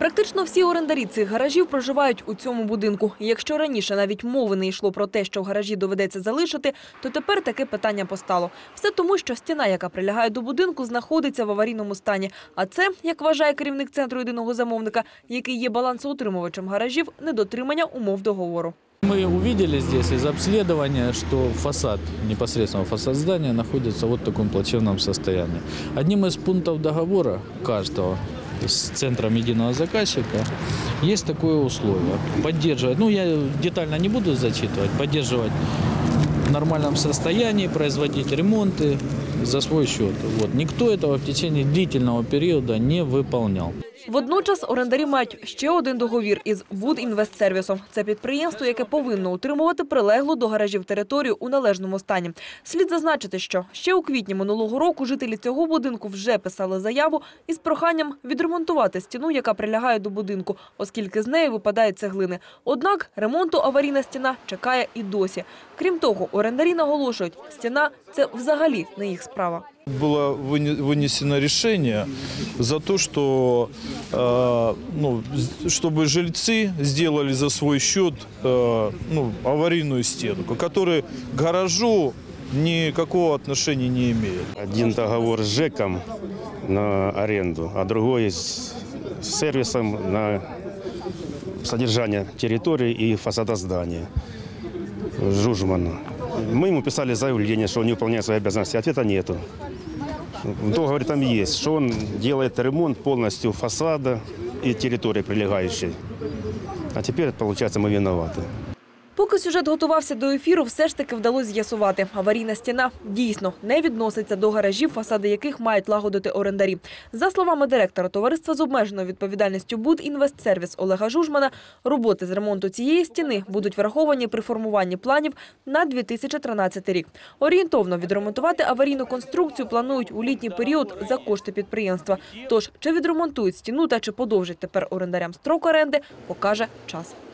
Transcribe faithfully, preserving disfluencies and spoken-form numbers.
Практично всі орендарі цих гаражів проживають у цьому будинку. І якщо раніше навіть мови не йшло про те, що в гаражі доведеться залишити, то тепер таке питання постало. Все тому, що стіна, яка прилягає до будинку, знаходиться в аварійному стані. А це, як вважає керівник Центру єдиного замовника, який є балансоутримувачем гаражів, недотримання умов договору. Мы увидели здесь из обследования, что фасад, непосредственно фасад здания, находится вот в таком плачевном состоянии. Одним из пунктов договора каждого с Центром единого заказчика есть такое условие. Поддерживать, ну я детально не буду зачитывать, поддерживать в нормальном состоянии, производить ремонты за свой счет. Вот. Никто этого в течение длительного периода не выполнял. Водночас орендарі мають ще один договір із Вудінвестсервісом. Це підприємство, яке повинно утримувати прилеглу до гаражів територію у належному стані. Слід зазначити, що ще у квітні минулого року жителі цього будинку вже писали заяву із проханням відремонтувати стіну, яка прилягає до будинку, оскільки з неї випадають цеглини. Однак ремонту аварійна стіна чекає і досі. Крім того, орендарі наголошують, стіна – це взагалі не їх справа. Было вынесено решение за то, что, э, ну, чтобы жильцы сделали за свой счет э, ну, аварийную стену, которая к гаражу никакого отношения не имеет. Один договор с ЖЭКом на аренду, а другой с сервисом на содержание территории и фасада здания. Жужману. Мы ему писали заявление, что он не выполняет свои обязанности. Ответа нету. В договоре там есть, что он делает ремонт полностью фасада и территории прилегающей. А теперь, получается, мы виноваты. Поки сюжет готувався до ефіру, все ж таки вдалося з'ясувати. Аварійна стіна дійсно не відноситься до гаражів, фасади яких мають лагодити орендарі. За словами директора товариства з обмеженою відповідальністю Будінвестсервіс Олега Жужмана, роботи з ремонту цієї стіни будуть враховані при формуванні планів на дві тисячі тринадцятий рік. Орієнтовно відремонтувати аварійну конструкцію планують у літній період за кошти підприємства. Тож, чи відремонтують стіну та чи подовжать тепер орендарям строк оренди, покаже час.